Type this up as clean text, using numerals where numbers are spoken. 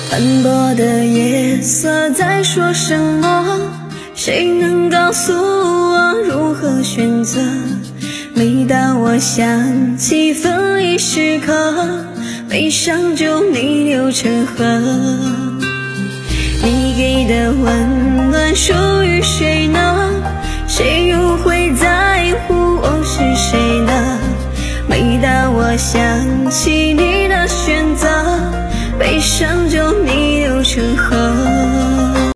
斑驳的夜色在说什么？谁能告诉我如何选择？每当我想起分离时刻，悲伤就逆流成河。你给的温暖属于谁呢？谁又会在乎我是谁呢？每当我想起你的选择，